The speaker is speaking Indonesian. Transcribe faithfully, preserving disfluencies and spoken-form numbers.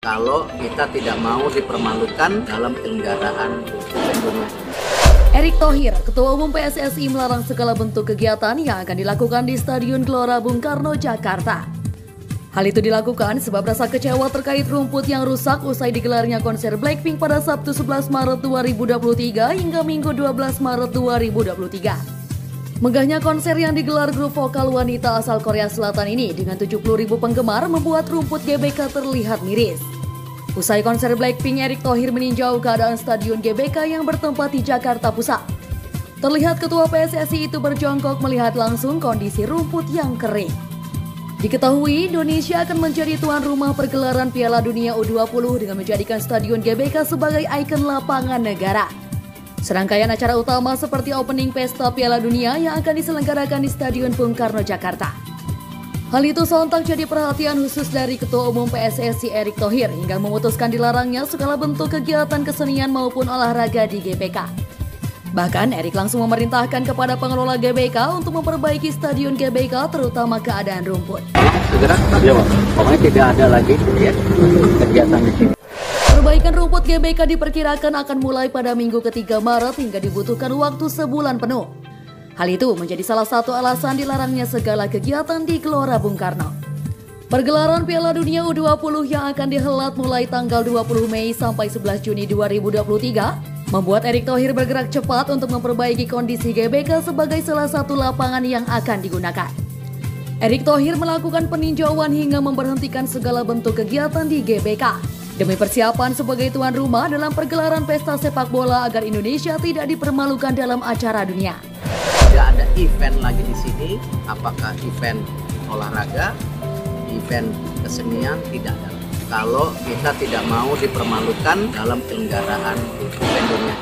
kalau kita tidak mau dipermalukan dalam penyelenggaraan event dunia. Erick Thohir, Ketua Umum P S S I melarang segala bentuk kegiatan yang akan dilakukan di Stadion Gelora Bung Karno, Jakarta. Hal itu dilakukan sebab rasa kecewa terkait rumput yang rusak usai digelarnya konser Blackpink pada Sabtu sebelas Maret dua ribu dua puluh tiga hingga Minggu dua belas Maret dua ribu dua puluh tiga. Megahnya konser yang digelar grup vokal wanita asal Korea Selatan ini dengan tujuh puluh ribu penggemar membuat rumput G B K terlihat miris. Usai konser Blackpink, Erick Thohir meninjau keadaan Stadion G B K yang bertempat di Jakarta Pusat. Terlihat Ketua P S S I itu berjongkok melihat langsung kondisi rumput yang kering. Diketahui Indonesia akan menjadi tuan rumah pergelaran Piala Dunia U dua puluh dengan menjadikan Stadion G B K sebagai ikon lapangan negara. Serangkaian acara utama seperti opening pesta Piala Dunia yang akan diselenggarakan di Stadion Bung Karno, Jakarta. Hal itu sontak jadi perhatian khusus dari Ketua Umum P S S I Erick Thohir hingga memutuskan dilarangnya segala bentuk kegiatan kesenian maupun olahraga di G B K. Bahkan Erick langsung memerintahkan kepada pengelola G B K untuk memperbaiki Stadion G B K terutama keadaan rumput. Segera, ya, pokoknya tidak ada lagi ya, kegiatan di sini. Perbaikan rumput G B K diperkirakan akan mulai pada Minggu ketiga Maret hingga dibutuhkan waktu sebulan penuh. Hal itu menjadi salah satu alasan dilarangnya segala kegiatan di Gelora Bung Karno. Pergelaran Piala Dunia U dua puluh yang akan dihelat mulai tanggal dua puluh Mei sampai sebelas Juni dua ribu dua puluh tiga membuat Erick Thohir bergerak cepat untuk memperbaiki kondisi G B K sebagai salah satu lapangan yang akan digunakan. Erick Thohir melakukan peninjauan hingga memberhentikan segala bentuk kegiatan di G B K demi persiapan sebagai tuan rumah dalam pergelaran pesta sepak bola agar Indonesia tidak dipermalukan dalam acara dunia. Tidak ada event lagi di sini, apakah event olahraga, event kesenian, tidak ada. Kalau kita tidak mau dipermalukan dalam penyelenggaraan event dunia.